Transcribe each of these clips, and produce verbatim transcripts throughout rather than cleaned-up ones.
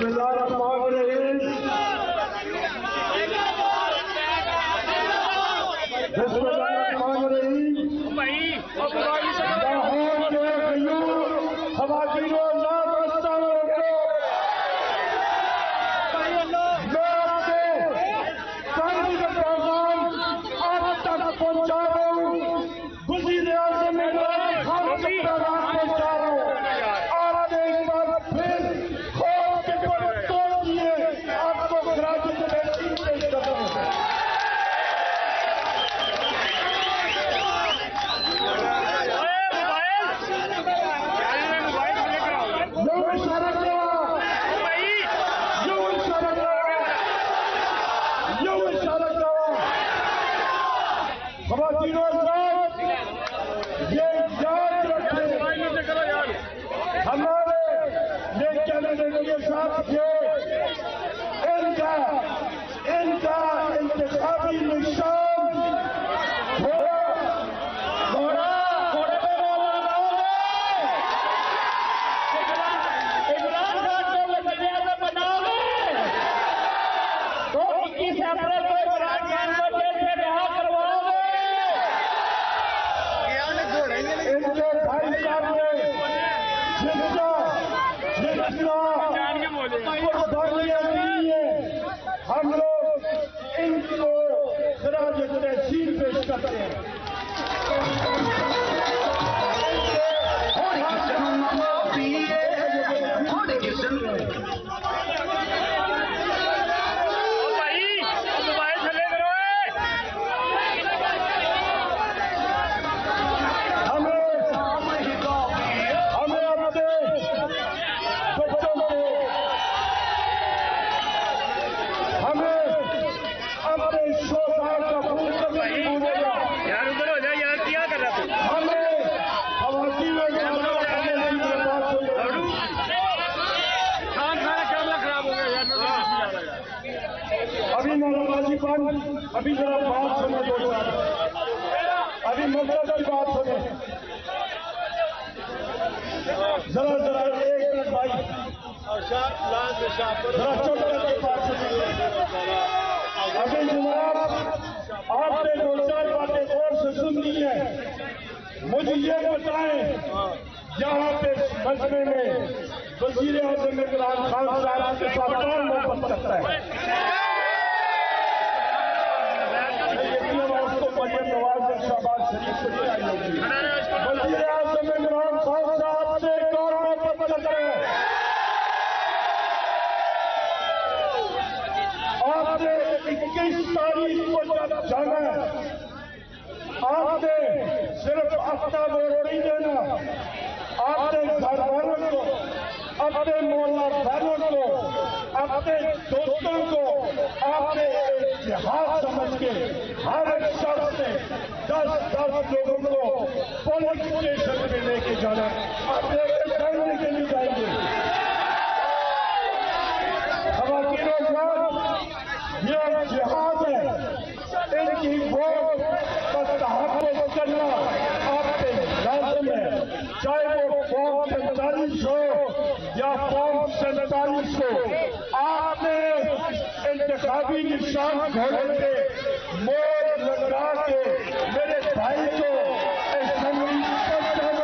बिस्मिल्लाहिर्रहमानिर्रहीम। बिस्मिल्लाहिर्रहमानिर्रहीम। लाहौर के गयूर खवातीनो नामस्तानों को मैं आपके कर्ज का पैगाम आप तक पहुंचा रहा हूँ। वज़ीर आज़म इमरान खान तक पैगाम पहुंचा रहा हूँ। आप एक बार फिर खौफ के पर तोड़ दिए आपको ग्रेजुएट पेश कर रहे हैं। ये याद रखें, हमारे ये कैंडिडेट के साथ थे, इनका इनका इंतखाबी निशान घोड़ा घोड़ा घोड़े पे वाला इमरान खान को वज़ीर आज़म बनाओगे तो इक्कीस अप्रैल को इमरान खान को जेल से रिहा करवाओगे। इनके भाई साहब ने जितना जितना कुर्बानियां दी है, हम लोग इनको खराज तहसीन पेश करते हैं। अभी मौलाना पान अभी जरा बात सुने दो चार, अभी मदद की बात सुने जरा जरा एक मिनट भाई, जरा चुप करके बात सुनिए। अभी जनाब आपने दो चार बातें और से सुन ली है। मुझे ये बताएं, यहाँ पे मजमे में वज़ीर आज़म इमरान खान साहब के साथ कौन मोहब्बत करता है? नवाज शहबाज शरीफ से आई होगी। वज़ीर आज़म इमरान खान साहब से कौन मोहब्बत करता है? आपने इक्कीस तारीख को जब जाना है, आपने सिर्फ अपना वोट नहीं देना, आपने घर वालों को, अपने मोहल्ला वालों को, अपने दोस्तों को आपने एक जिहाद समझ के हर एक शख्स से दस दस लोगों को पुलिस स्टेशन पे लेके जाना। आप लेके जाने के लिए जाएंगे। ख़वातीनों का ये जिहाद है, इनकी वोट का तहफ़्फ़ुज़ करना आप पे लाज़िम है, चाहे वो फॉर्म पैंतालीस हो या फॉर्म सैंतालीस हो। आपने इंतखाबी निशान घोड़े पे मोर लगा के मेरे भाई को असेंबली पहुंचाना।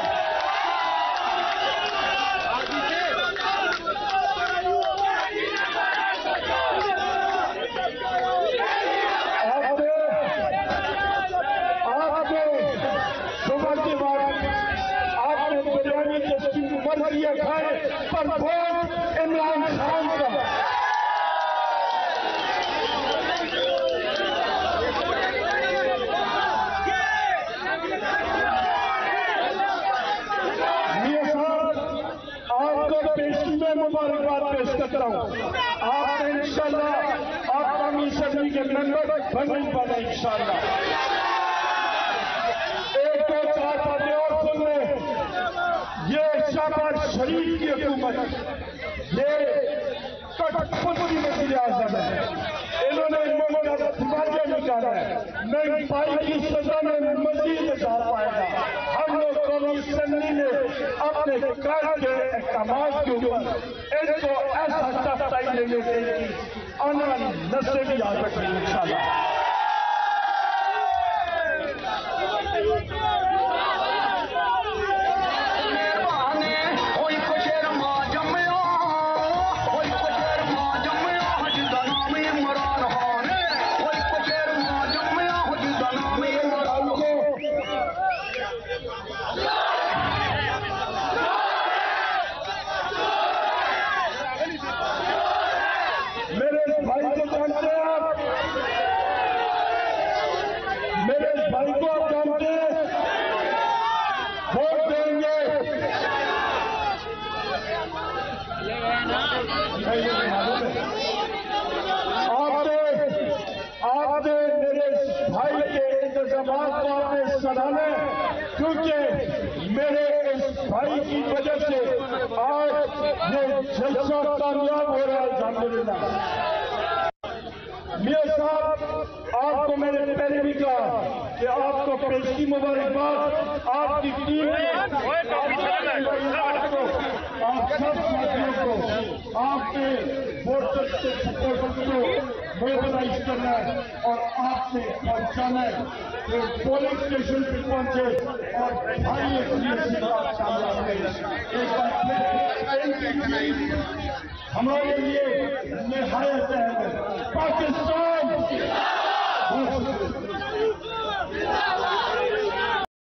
आपने आपने सुबह के बाद आपने बिरयानी जिसकी उम्र दिया खाए पर वोट इमरान खान का। मुबारकबाद पेश करता हूँ। आपने इंशाल्लाह आपका मिसरी के मेंबर बने बने इंशाल्लाह। एक दो चार बातें और सुन लें। ये शहबाज शरीफ की हुकूमत, ये कठपुतली वज़ीर आज़म है। इन्होंने लोगों का दिमाग निकाला है। महंगाई की सजा में मजीद इजाफा आएगा। हम लोग कौमी असम्बली में अपने अपने कर के अहकाम के ऊपर इनको ऐसा सख्ताई लेने देगी आने वाली नस्लें भी याद रखेंगे इंशाल्लाह। आपने मेरे भाई के इंतजामात को आपने सराहना क्योंकि मेरे इस भाई की वजह से आज ये जलसा कामयाब हो रहा है। अल्हम्दुलिल्लाह मियां साहब, आपको मैंने पहले भी कहा कि आपको पेशी मुबारकबाद, आपकी टीम आप सब साथियों को आपके वोटर्स के सपोर्टर्स को मोबिलाइज करना है और आपसे पहुंचाना है कि पोलिंग स्टेशन पे पहुंचे और भाई एक बार फिर हमारे लिए निहायत है पाकिस्तान।